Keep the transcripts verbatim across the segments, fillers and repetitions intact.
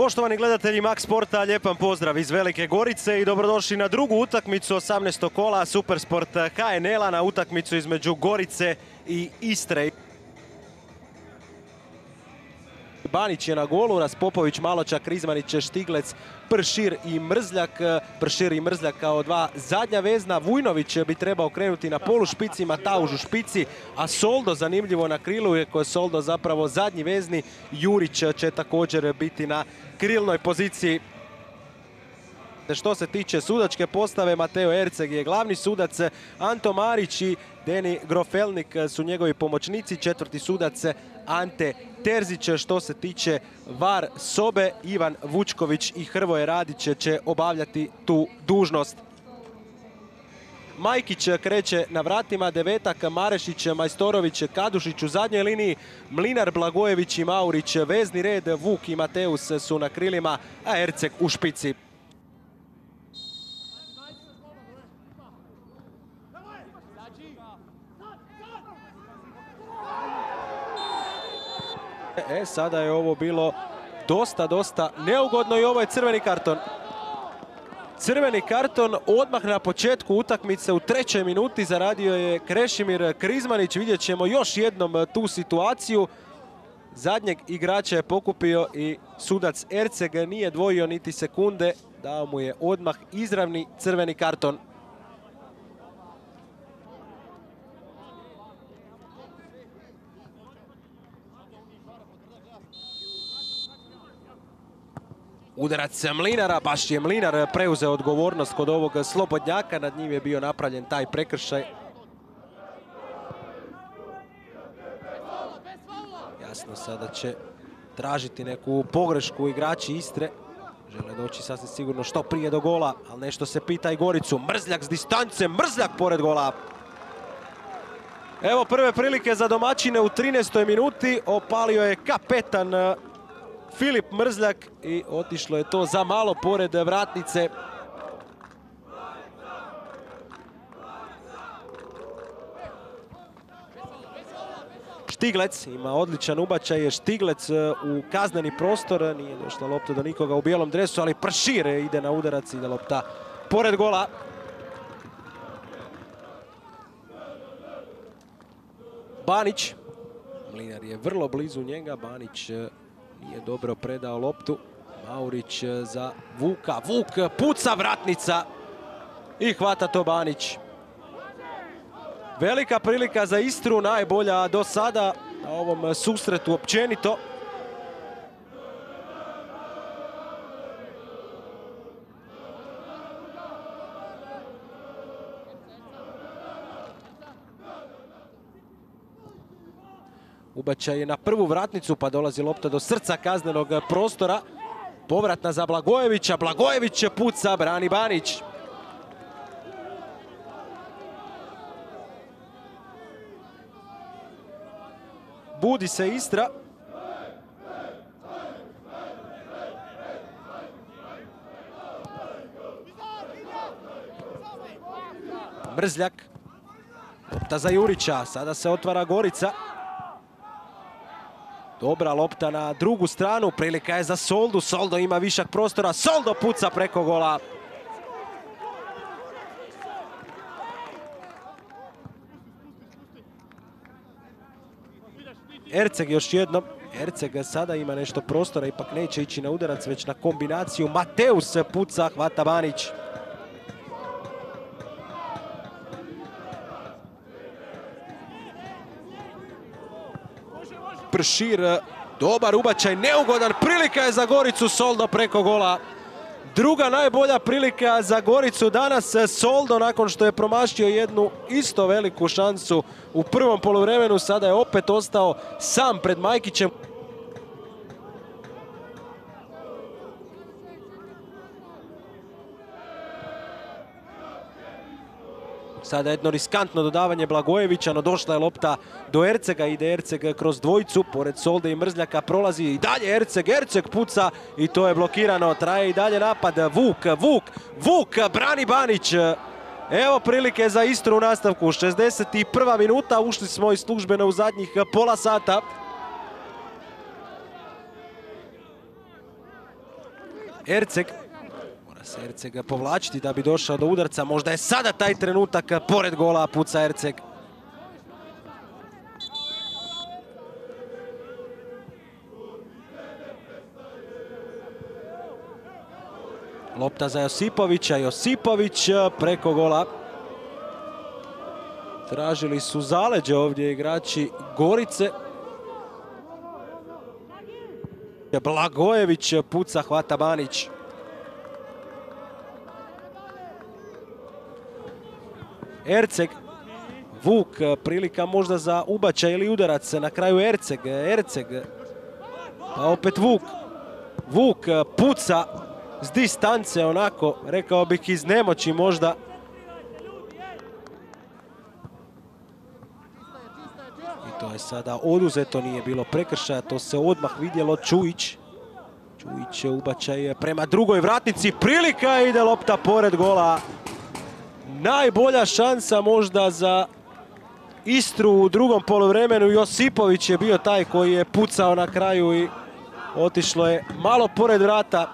Poštovani gledatelji Max Sporta, lijepan pozdrav iz Velike Gorice i dobrodošli na drugu utakmicu osamnaestog kola Supersport K N L-a, na utakmicu između Gorice i Istre. Banić je na golu, Raspopović, Maločak, Krizmanić, Štiglec, Pršir i Mrzljak. Pršir i Mrzljak kao dva zadnja vezna. Vujnović bi trebao krenuti na polu špici, Matauž u špici, a Soldo zanimljivo na krilu, je koji je Soldo zapravo zadnji vezni. Jurić će također biti na krilnoj poziciji. Što se tiče sudačke postave, Mateo Erceg je glavni sudac, Anto Marić i Deni Grofelnik su njegovi pomoćnici, četvrti sudac Ante Terzić. Što se tiče var sobe, Ivan Vučković i Hrvoje Radić će obavljati tu dužnost. Majkić kreće na vratima, Devetak, Marešić, Majstorović, Kadušić u zadnjoj liniji, Mlinar, Blagojević i Maurić vezni red, Vuk i Mateus su na krilima, a Erceg u špici. E, sada je ovo bilo dosta, dosta neugodno i ovo je crveni karton. Crveni karton odmah na početku utakmice u trećoj minuti zaradio je Krešimir Krizmanić. Vidjet ćemo još jednom tu situaciju. Zadnjeg igrača je pokupio i sudac Erceg nije dvojio niti sekunde. Dao mu je odmah izravni crveni karton. Udarac Mlinara, baš je Mlinar preuzeo odgovornost kod ovog slobodnjaka, nad njim je bio napravljen taj prekršaj. Jasno, sada će tražiti neku pogrešku igrači Istre. Žele doći sasvim sigurno što prije do gola, ali nešto se pita i Goricu. Mrzljak s distance, Mrzljak pored gola. Evo prve prilike za domaćine u trinaestoj minuti, opalio je kapetan Filip Mrzljak i otišlo je to za malo pored vratnice. Štiglec ima odličan ubačaj, Štiglec u kazneni prostor, nije došla lopta do nikoga u bijelom dresu, ali Pršir ide na udarac, ide lopta pored gola. Banić, Mlinar je vrlo blizu njega, Banić nije dobro predao loptu. Maurić za Vuka. Vuk puca, vratnica i hvata to Banić. Velika prilika za Istru, najbolja do sada na ovom susretu općenito. Ubačaj je na prvu vratnicu, pa dolazi lopta do srca kaznenog prostora. Povratna za Blagojevića. Blagojević puca, brani Banić. Budi se Istra. Mrzljak. Lopta za Jurića. Sada se otvara Gorica. Dobra lopta na drugu stranu, prilika je za Soldu, Soldo ima višak prostora, Soldo puca preko gola. Erceg još jednom, Erceg sada ima nešto prostora, ipak neće ići na udarac, već na kombinaciju. Mateus puca, hvata Banić. Pršir, dobar ubačaj, neugodan, prilika je za Goricu, Soldo preko gola. Druga najbolja prilika za Goricu danas, Soldo nakon što je promašio jednu isto veliku šansu u prvom poluvremenu, sada je opet ostao sam pred Majkićem. Sada jedno riskantno dodavanje Blagojevića, no došla je lopta do Ercega, ide Erceg kroz dvojicu, pored Solde i Mrzljaka prolazi i dalje Erceg, Erceg puca i to je blokirano, traje i dalje napad, Vuk, Vuk, Vuk, brani Banić. Evo prilike za Istru u nastavku, šezdeset prva minuta, ušli smo i službeno u zadnjih pola sata. Erceg. Mora se Erceg povlačiti da bi došao do udarca. Možda je sada taj trenutak pored gola puca Erceg. Lopta za Josipovića. Josipović preko gola. Tražili su zaleđe ovdje igrači Gorice. Blagojević puca, hvata Banić. Erceg. Vuk, prilika možda za ubačaj ili udarac. Na kraju Erceg. Erceg. Pa opet Vuk. Vuk puca s distance, onako, rekao bih iz nemoći možda. I to je sada oduzeto, nije bilo prekršaja, to se odmah vidjelo. Čujić. Čujić je ubačaj prema drugoj vratnici. Prilika, ide lopta pored gola. Najbolja šansa možda za Istru u drugom poluvremenu. Josipović je bio taj koji je pucao na kraju i otišlo je malo pored vrata.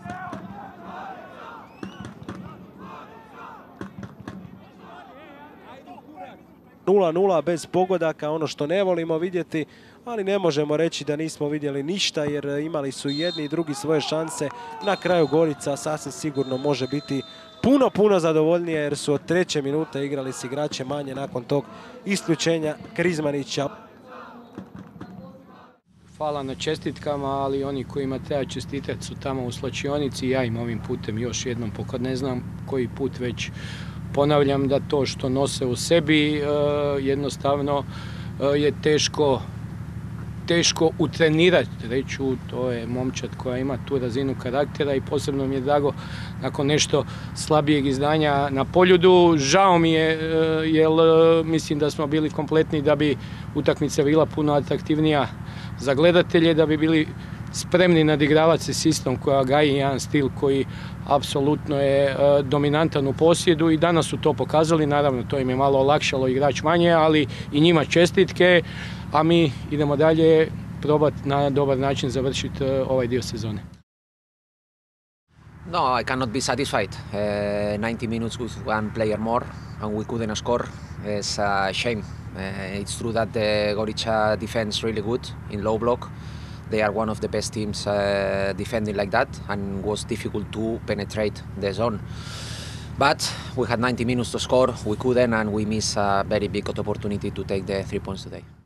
nula nula bez pogodaka, ono što ne volimo vidjeti, ali ne možemo reći da nismo vidjeli ništa jer imali su jedni i drugi svoje šanse. Na kraju Gorica sasvim sigurno može biti puno, puno zadovoljnije jer su od treće minute igrali s igrače manje nakon tog isključenja Krizmanića. Hvala na čestitkama, ali oni kojima treba čestitati su tamo u slačionici. Ja im ovim putem još jednom, pokad ne znam koji put već ponavljam da to što nose u sebi jednostavno je teško teško utrenirati, reću, to je momčad koja ima tu razinu karaktera i posebno mi je drago nakon nešto slabijeg izdanja na Poljudu. Žao mi je jer mislim da smo bili kompletni da bi utakmica bila puno atraktivnija za gledatelje, da bi bili spremni nadigravati se s Istrom koja gaji jedan stil koji apsolutno je dominantan u posjedu i danas su to pokazali. Naravno, to im je malo olakšalo igrač manje, ali i njima čestitke, a mi idemo dalje probati na dobar način završiti ovaj dio sezone. No, I cannot be satisfied. Uh, ninety minutes with one player more and we couldn't score. It's a shame. Uh, it's true that the Gorica defends really good in low block. They are one of the best teams uh, defending like that, and was difficult to penetrate the zone. But we had ninety minutes to score, we couldn't, and we missed a very big opportunity to take the three points today.